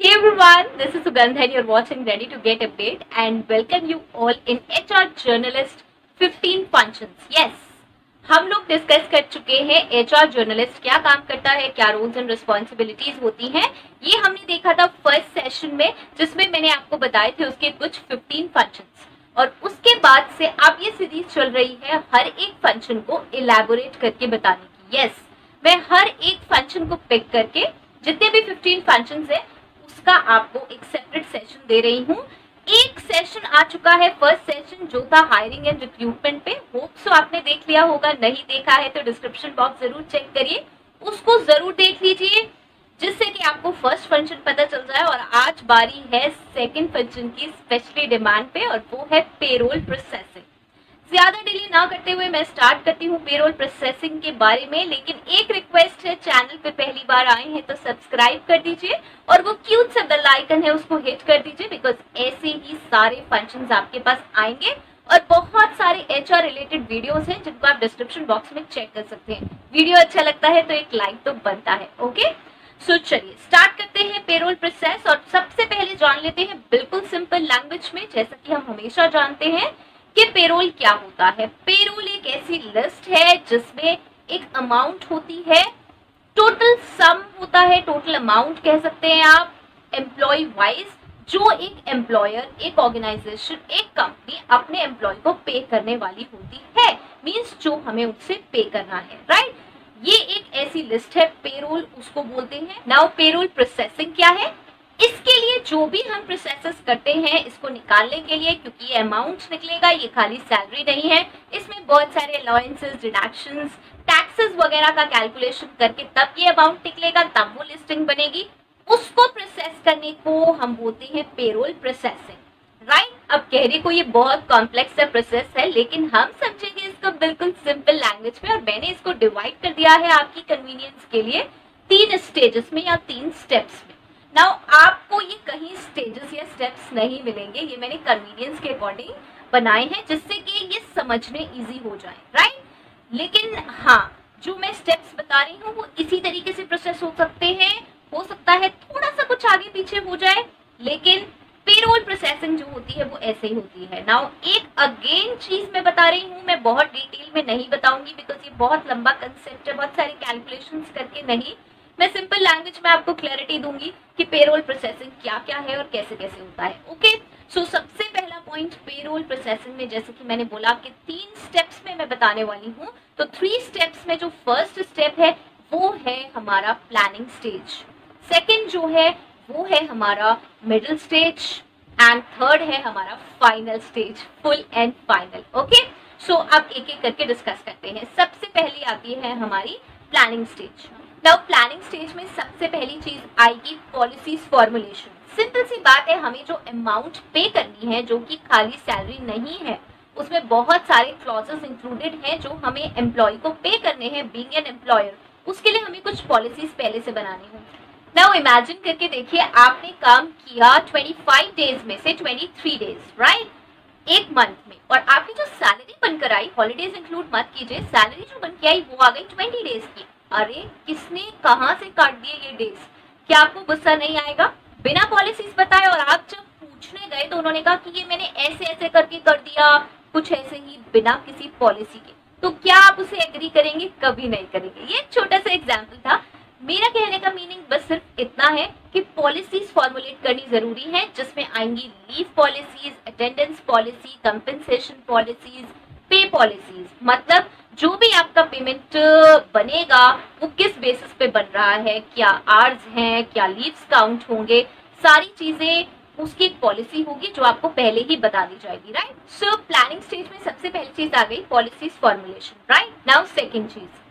Hey everyone, this is Sugandha and you're watching Ready to Get Update and welcome you all in HR Journalist 15 Functions. Yes, हम लोग discuss कर चुके हैं HR journalist क्या काम करता है, क्या रोल्स एंड रिस्पॉन्सिबिलिटीज होती हैं। ये हमने देखा था फर्स्ट सेशन में, जिसमें मैंने आपको बताए थे उसके कुछ 15 फंक्शंस और उसके बाद से अब ये सीरीज चल रही है हर एक फंक्शन को इलैबोरेट करके बताने की। यस, मैं हर एक फंक्शन को पिक करके जितने भी 15 फंक्शंस है उसका आपको एक सेपरेट सेशन दे रही हूँ। एक सेशन आ चुका है, फर्स्ट सेशन जो था हायरिंग एंड रिक्रूटमेंट पे। होप सो आपने देख लिया होगा, नहीं देखा है तो डिस्क्रिप्शन बॉक्स जरूर चेक करिए, उसको जरूर देख लीजिए जिससे कि आपको फर्स्ट फंक्शन पता चल जाए। और आज बारी है सेकंड फंक्शन की स्पेशली डिमांड पे और वो है पेरोल प्रोसेसिंग। ज्यादा डिले ना करते हुए मैं स्टार्ट करती हूँ पेरोल प्रोसेसिंग के बारे में, लेकिन एक रिक्वेस्ट है, चैनल पे पहली बार आए हैं तो सब्सक्राइब कर दीजिए और वो क्यूट सा बेल आइकन है उसको हिट कर दीजिए, बिकॉज ऐसे ही सारे फंक्शंस आपके पास आएंगे और बहुत सारे एचआर रिलेटेड वीडियोस हैं जिनको आप डिस्क्रिप्शन बॉक्स में चेक कर सकते हैं। वीडियो अच्छा लगता है तो एक लाइक तो बनता है। ओके, सो चलिए स्टार्ट करते हैं पेरोल प्रोसेस। और सबसे पहले जान लेते हैं बिल्कुल सिंपल लैंग्वेज में, जैसा कि हम हमेशा जानते हैं कि पेरोल क्या होता है। पेरोल एक ऐसी लिस्ट है जिसमें एक अमाउंट होती है, टोटल सम होता है, टोटल अमाउंट कह सकते हैं आप, एम्प्लॉय वाइज, जो एक एम्प्लॉयर, एक ऑर्गेनाइजेशन, एक कंपनी अपने एम्प्लॉय को पे करने वाली होती है। मींस जो हमें उससे पे करना है, राइट। ये एक ऐसी लिस्ट है, पेरोल उसको बोलते हैं। नाउ पेरोल प्रोसेसिंग क्या है? इसके लिए जो भी हम प्रोसेसेस करते हैं इसको निकालने के लिए, क्योंकि ये अमाउंट निकलेगा, ये खाली सैलरी नहीं है, इसमें बहुत सारे अलाउंसेस, डिडक्शंस, टैक्सेस वगैरह का कैलकुलेशन करके तब ये अमाउंट निकलेगा, तब वो लिस्टिंग बनेगी। उसको प्रोसेस करने को हम बोलते हैं पेरोल प्रोसेसिंग, राइट। अब कहने को ये बहुत कॉम्प्लेक्स सा प्रोसेस है, लेकिन हम समझेंगे इसको बिल्कुल सिंपल लैंग्वेज में, और मैंने इसको डिवाइड कर दिया है आपकी कन्वीनियंस के लिए 3 स्टेजेस में या 3 स्टेप्स में। नाउ आपको ये कहीं स्टेजेस या स्टेप्स नहीं मिलेंगे, ये मैंने कन्वीनियंस के अकॉर्डिंग बनाए हैं जिससे कि ये समझने इजी हो जाए, राइट। लेकिन हाँ, जो मैं स्टेप्स बता रही हूँ वो इसी तरीके से प्रोसेस हो सकते हैं, हो सकता है थोड़ा सा कुछ आगे पीछे हो जाए, लेकिन पेरोल प्रोसेसिंग जो होती है वो ऐसे ही होती है। नाउ एक अगेन चीज मैं बता रही हूँ, मैं बहुत डिटेल में नहीं बताऊंगी बिकॉज ये बहुत लंबा कंसेप्ट है, बहुत सारे कैलकुलेशंस करके नहीं, मैं सिंपल लैंग्वेज में आपको क्लैरिटी दूंगी कि पेरोल प्रोसेसिंग क्या क्या है और कैसे कैसे होता है। ओके, सो सबसे पहला पॉइंट पेरोल प्रोसेसिंग में, जैसे कि मैंने बोला कि 3 स्टेप्स में मैं बताने वाली हूँ, तो 3 स्टेप्स में जो फर्स्ट स्टेप है वो है हमारा प्लानिंग स्टेज, सेकेंड जो है वो है हमारा मिडिल स्टेज एंड थर्ड है हमारा final stage, full and final. Okay, so अब एक एक करके डिस्कस करते हैं। सबसे पहली आती है हमारी planning stage. Now planning stage में सबसे पहली चीज आएगी पॉलिसीज फॉर्मुलेशन। सिंपल सी बात है, हमें जो अमाउंट पे करनी है, जो कि खाली सैलरी नहीं है, उसमें बहुत सारे क्लॉजेस इंक्लूडेड हैं जो हमें एम्प्लॉय को पे करने हैं बीइंग एन एम्प्लॉयर। उसके लिए हमें कुछ पॉलिसीज पहले से बनानी होंगी। नाउ इमेजिन करके देखिए, आपने काम किया 25 डेज में से 23 डेज, राइट, एक मंथ में, और आपकी जो सैलरी बनकर आई, हॉलीडेज इंक्लूड मत कीजिए, सैलरी जो बन के आई वो आ गई 20 डेज की। अरे किसने कहाँ से काट दिए ये डेज? क्या आपको गुस्सा नहीं आएगा? बिना पॉलिसीज बताए, और आप जब पूछने गए तो उन्होंने कहा कि ये मैंने ऐसे ऐसे करके कर दिया, कुछ ऐसे ही बिना किसी पॉलिसी के, तो क्या आप उसे एग्री करेंगे? कभी नहीं करेंगे। ये एक छोटा सा एग्जाम्पल था। मेरा कहने का मीनिंग बस सिर्फ इतना है कि पॉलिसीज फॉर्मुलेट करनी जरूरी है, जिसमें आएंगी leave policies, attendance policy, compensation policies, pay policies. मतलब जो भी आपका पेमेंट बनेगा वो किस बेसिस पे बन रहा है, क्या आवर्स हैं, क्या लीव्स काउंट होंगे, सारी चीजें उसकी एक पॉलिसी होगी जो आपको पहले ही बता दी जाएगी, राइट। सो प्लानिंग स्टेज में सबसे पहली चीज आ गई policies formulation, right. Now second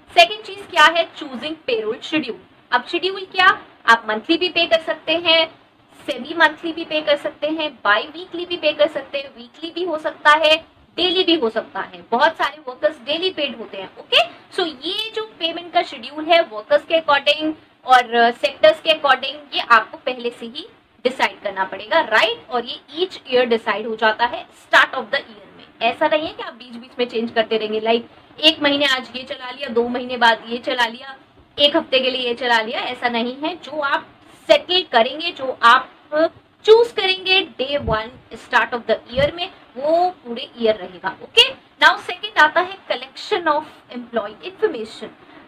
चीज क्या है? Choosing payroll schedule. अब शेड्यूल क्या? आप मंथली भी पे कर सकते हैं, सेमी मंथली भी पे कर सकते हैं, बाई वीकली भी पे कर सकते हैं, वीकली भी हो सकता है, डेली भी हो सकता है। बहुत सारे वर्कर्स डेली पेड होते हैं। ओके, सो ये जो पेमेंट का शेड्यूल है वर्कर्स के अकॉर्डिंग और सेक्टर्स के अकॉर्डिंग, ये आपको पहले से ही डिसाइड करना पड़ेगा, राइट। और ये ईच ईयर डिसाइड हो जाता है स्टार्ट ऑफ द ईयर में। ऐसा नहीं है कि आप बीच बीच में चेंज करते रहेंगे, लाइक एक महीने आज ये चला लिया, 2 महीने बाद ये चला लिया, एक हफ्ते के लिए ये चला लिया, ऐसा नहीं है। जो आप सेटल करेंगे, जो आप चूज करेंगे day 1 start of the year में, वो पूरे ईयर रहेगा। ओके, नाउ सेकंड आता है कलेक्शन ऑफ एम्प्लॉय इंफॉर्मेशन।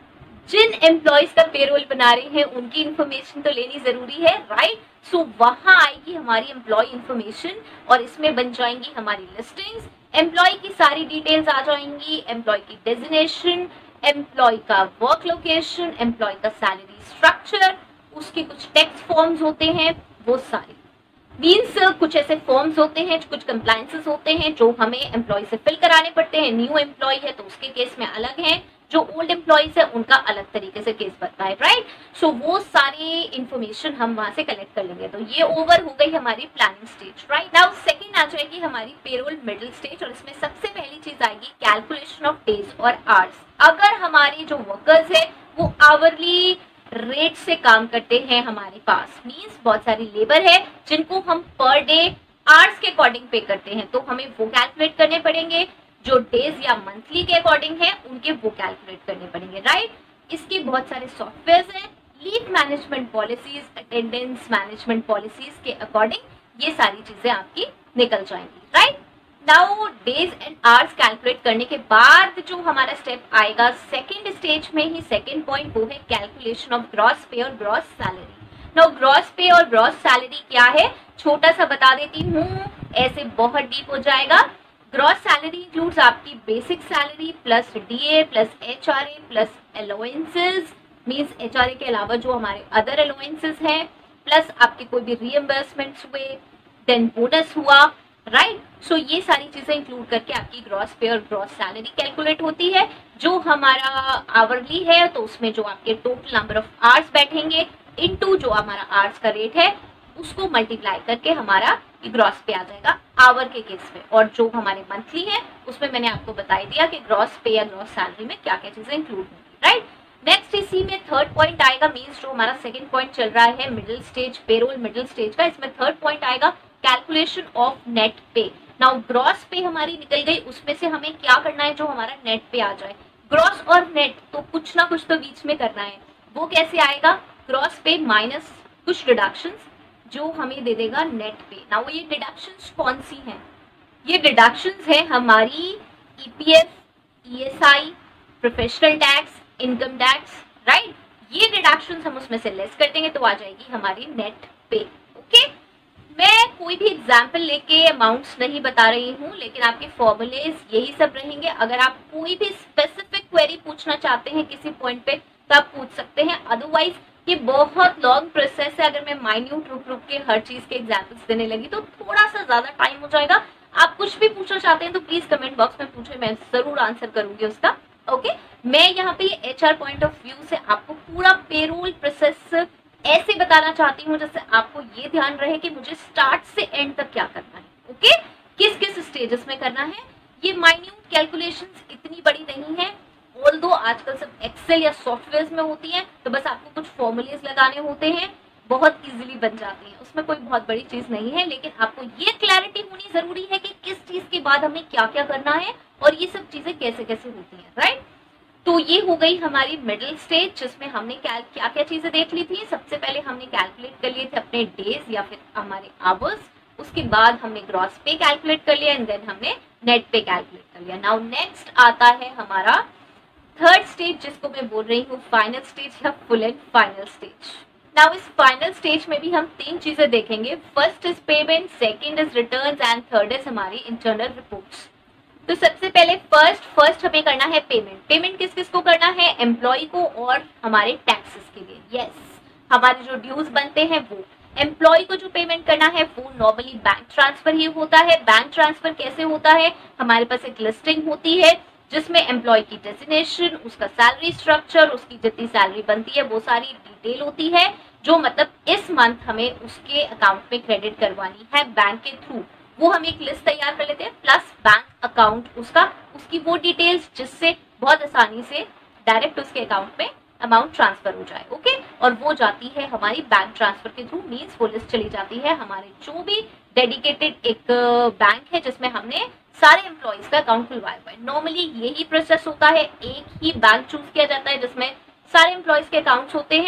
जिन एम्प्लॉयज का पेरोल बना रहे हैं उनकी इंफॉर्मेशन तो लेनी जरूरी है, राइट। सो वहां आएगी हमारी एम्प्लॉय इंफॉर्मेशन और इसमें बन जाएंगी हमारी लिस्टिंग्स। एम्प्लॉय की सारी डिटेल्स आ जाएंगी, एम्प्लॉय की डेजिग्नेशन, एम्प्लॉय का वर्क लोकेशन, एम्प्लॉय का सैलरी स्ट्रक्चर, उसके कुछ टैक्स फॉर्म्स होते हैं, वो सारे मीन्स कुछ ऐसे फॉर्म्स होते हैं, कुछ कंप्लायंसेस होते हैं जो हमें एम्प्लॉय से फिल कराने पड़ते हैं। न्यू एम्प्लॉय है तो उसके केस में अलग है, जो ओल्ड एम्प्लॉयज है उनका अलग तरीके से केस बनता है, राइट। सो वो सारी इंफॉर्मेशन हम वहां से कलेक्ट कर लेंगे। तो ये ओवर हो गई हमारी planning stage, right. Now second आ जाएगी हमारी पेरोल मिडिल स्टेज, और इसमें सबसे पहली चीज आएगी कैलकुलेशन ऑफ डेज और आवर्स। अगर हमारे जो वर्कर्स है वो आवरली रेट से काम करते हैं हमारे पास, मीन्स बहुत सारी लेबर है जिनको हम पर डे आवर्स के अकॉर्डिंग पे करते हैं, तो हमें वो कैलकुलेट करने पड़ेंगे। जो डेज या मंथली के अकॉर्डिंग है उनके वो कैलकुलेट करने पड़ेंगे, राइट। इसके बहुत सारे सॉफ्टवेयर हैं, leave management policies, attendance management policies के अकॉर्डिंग ये सारी चीजें आपकी निकल जाएंगी, right. Now days and hours calculate करने के बाद जो हमारा स्टेप आएगा सेकेंड स्टेज में ही, सेकेंड पॉइंट, वो है कैलकुलेशन ऑफ ग्रॉस पे और ग्रॉस सैलरी। नाउ ग्रॉस पे और ग्रॉस सैलरी क्या है, छोटा सा बता देती हूँ, ऐसे बहुत डीप हो जाएगा। ग्रॉस सैलरी इंक्लूड्स आपकी basic salary plus DA plus HRA plus allowances, means HRA के अलावा जो हमारे अदर अलाउंसेस हैं, प्लस आपके कोई भी रीएम्बर्समेंट्स हुए, देन बोनस हुआ, राइट। सो ये सारी चीजें इंक्लूड करके आपकी ग्रॉस पे और ग्रॉस सैलरी कैलकुलेट होती है। जो हमारा आवरली है तो उसमें जो आपके टोटल नंबर ऑफ आवर्स बैठेंगे इनटू जो हमारा आवर्स का रेट है उसको मल्टीप्लाई करके हमारा ग्रॉस पे आ जाएगा आवर के केस में। और जो हमारे मंथली है उसमें मैंने आपको बता दिया कि ग्रॉस पे या ग्रॉस सैलरी में क्या क्या चीजें इंक्लूड होंगी, राइट। नेक्स्ट इसी में थर्ड पॉइंट आएगा, मीन्स जो हमारा सेकंड पॉइंट चल रहा है middle stage, payroll middle stage का, इसमें थर्ड पॉइंट आएगा calculation of net pay. Now gross pay हमारी निकल गई, उसमें से हमें क्या करना है जो हमारा नेट पे आ जाए। ग्रॉस और नेट तो कुछ ना कुछ तो बीच में करना है, वो कैसे आएगा, ग्रॉस पे माइनस कुछ डिडक्शंस जो हमें दे देगा नेट पे। नाउ ये डिडक्शंस कौन सी हैं, ये डिडक्शंस है हमारी EPF, ESI, professional tax, income tax, right. ये डिडक्शंस हम उसमें से लेस कर देंगे तो आ जाएगी हमारी नेट पे। ओके, मैं कोई भी एग्जाम्पल लेके अमाउंट्स नहीं बता रही हूँ, लेकिन आपके फॉर्मूलेज यही सब रहेंगे। अगर आप कोई भी स्पेसिफिक क्वेरी पूछना चाहते हैं किसी पॉइंट पे तो आप पूछ सकते हैं, अदरवाइज ये बहुत लॉन्ग प्रोसेस है। अगर मैं माइन्यूट रुक के हर चीज के एग्जाम्पल्स देने लगी तो थोड़ा सा ज्यादा टाइम हो जाएगा। आप कुछ भी पूछना चाहते हैं तो प्लीज कमेंट बॉक्स में पूछे, मैं जरूर आंसर करूंगी उसका। ओके, मैं यहाँ पे एचआर पॉइंट ऑफ व्यू से आपको पूरा पेरोल प्रोसेस ऐसे बताना चाहती हूँ जैसे आपको ये ध्यान रहे कि मुझे स्टार्ट से एंड तक क्या करना है। ओके, किस किस स्टेजेस में करना है। ये माइन्यूट कैलकुलेशंस इतनी बड़ी नहीं है, ऑल्दो आजकल सब एक्सेल या सॉफ्टवेयर में होती हैं, तो बस आपको कुछ फॉर्मूलेज लगाने होते हैं, बहुत इजीली बन जाती हैं, उसमें कोई बहुत बड़ी चीज नहीं है। लेकिन आपको ये क्लैरिटी होनी जरूरी है कि किस चीज के बाद हमें क्या क्या करना है और ये सब चीजें कैसे कैसे होती हैं, राइट। तो ये हो गई हमारी मिडिल स्टेज, जिसमें हमने क्या क्या चीजें देख ली थी। सबसे पहले हमने कैलकुलेट कर लिए थे अपने डेज या फिर हमारे आवर्स, उसके बाद हमने ग्रॉस पे कैलकुलेट कर लिया एंड देन हमने नेट पे कैलकुलेट कर लिया। नाउ नेक्स्ट आता है हमारा थर्ड स्टेज, जिसको मैं बोल रही हूँ फाइनल स्टेज या full and final stage. Now इस फाइनल स्टेज में भी हम तीन चीजें देखेंगे, first is payment, second is returns and third is हमारी इंटरनल रिपोर्ट्स। तो सबसे पहले फर्स्ट हमें करना है पेमेंट। पेमेंट किस किस को करना है, एम्प्लॉय को और हमारे टैक्सेस के लिए। यस, हमारे जो ड्यूज बनते हैं वो एम्प्लॉय को जो पेमेंट करना है वो नॉर्मली बैंक ट्रांसफर ही होता है। बैंक ट्रांसफर कैसे होता है, हमारे पास एक लिस्टिंग होती है जिसमें एम्प्लॉय की डेजिग्नेशन, उसका सैलरी स्ट्रक्चर, उसकी जितनी सैलरी बनती है वो सारी डिटेल होती है, जो मतलब इस मंथ हमें उसके अकाउंट में क्रेडिट करवानी है बैंक के थ्रू। वो हम एक लिस्ट तैयार कर लेते हैं, प्लस बैंक अकाउंट उसकी वो डिटेल्स जिससे बहुत आसानी से डायरेक्ट उसके अकाउंट में अमाउंट ट्रांसफर हो जाए। ओके, और वो जाती है हमारी बैंक ट्रांसफर के थ्रू, मीन्स वो लिस्ट चली जाती है हमारे जो भी डेडिकेटेड एक बैंक है जिसमें हमने सारे एम्प्लॉयज का अकाउंट खुलवाया हुआ है। नॉर्मली यही प्रोसेस होता है, एक ही बैंक चूज किया जाता है जिसमें सारे एम्प्लॉयज के अकाउंट्स होते हैं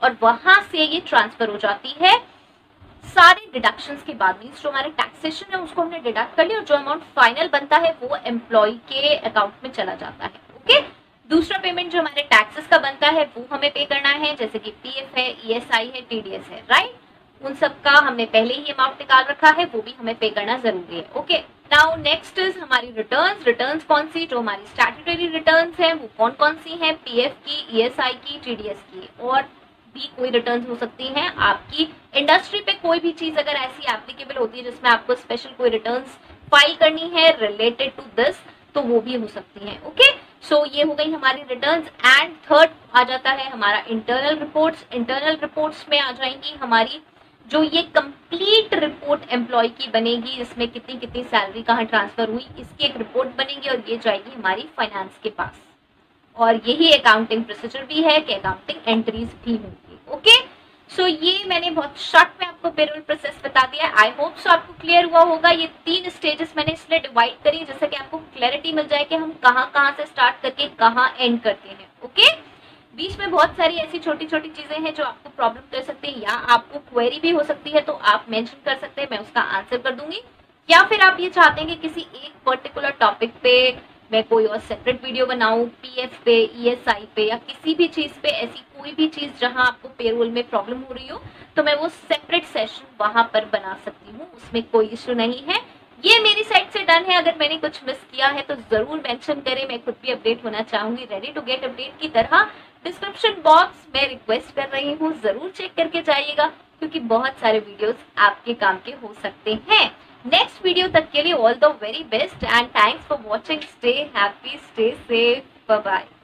और वहां से ये ट्रांसफर हो जाती है सारे डिडक्शंस के बाद। मीन्स जो हमारे टैक्सेशन है उसको हमने डिडक्ट कर लिया और जो अमाउंट फाइनल बनता है वो एम्प्लॉय के अकाउंट में चला जाता है। ओके, दूसरा पेमेंट जो हमारे टैक्सेस का बनता है वो हमें पे करना है, जैसे कि पीएफ है, ईएसआई है, टीडीएस है, राइट। उन सब का हमने पहले ही अमाउंट निकाल रखा है, वो भी हमें पे करना जरूरी है। ओके, नाउ नेक्स्ट इज हमारी रिटर्न्स। रिटर्न्स कौन सी, जो हमारी स्टैट्यूटरी रिटर्न्स है वो कौन कौन सी हैं, पीएफ की, ईएसआई की, टीडीएस की, और भी कोई रिटर्न्स हो सकती हैं। आपकी इंडस्ट्री पे कोई भी चीज अगर ऐसी एप्लीकेबल होती है जिसमें आपको स्पेशल कोई रिटर्न्स फाइल करनी है रिलेटेड टू दिस, तो वो भी हो सकती हैं। ओके, सो ये हो गई हमारी रिटर्न्स। एंड थर्ड आ जाता है हमारा इंटरनल रिपोर्ट्स। इंटरनल रिपोर्ट्स में आ जाएंगी हमारी जो ये कंप्लीट रिपोर्ट एम्प्लॉय की बनेगी, जिसमें कितनी कितनी सैलरी कहाँ ट्रांसफर हुई, इसकी एक रिपोर्ट बनेगी और ये जाएगी हमारी फाइनेंस के पास। और यही अकाउंटिंग प्रोसीजर भी है कि अकाउंटिंग एंट्रीज भी होंगी। ओके, सो ये मैंने बहुत शॉर्ट में आपको पेरोल प्रोसेस बता दिया। आई होप सो आपको क्लियर हुआ होगा। ये 3 स्टेजेस मैंने इसलिए डिवाइड करी जैसे कि आपको क्लैरिटी मिल जाए कि हम कहाँ से स्टार्ट करके कहाँ एंड करते हैं। ओके, बीच में बहुत सारी ऐसी छोटी छोटी चीजें हैं जो आपको प्रॉब्लम कर सकती है या आपको क्वेरी भी हो सकती है, तो आप मेंशन कर सकते हैं, मैं उसका आंसर कर दूंगी। या फिर आप ये चाहते हैं कि किसी एक पर्टिकुलर टॉपिक पे मैं कोई और सेपरेट वीडियो बनाऊं, पीएफ पे, ईएसआई पे, या किसी भी चीज पे, ऐसी कोई भी चीज जहां आपको पेरोल में प्रॉब्लम हो रही हो, तो मैं वो सेपरेट सेशन वहां पर बना सकती हूँ, उसमें कोई इश्यू नहीं है। ये मेरी साइड से डन है। अगर मैंने कुछ मिस किया है तो जरूर मेंशन करें, मैं खुद भी अपडेट होना चाहूंगी। रेडी टू गेट अपडेट की तरह डिस्क्रिप्शन बॉक्स में रिक्वेस्ट कर रही हूँ, जरूर चेक करके जाइएगा, क्योंकि बहुत सारे वीडियोस आपके काम के हो सकते हैं। नेक्स्ट वीडियो तक के लिए all the very best and thanks for watching. Stay happy, stay safe, bye bye.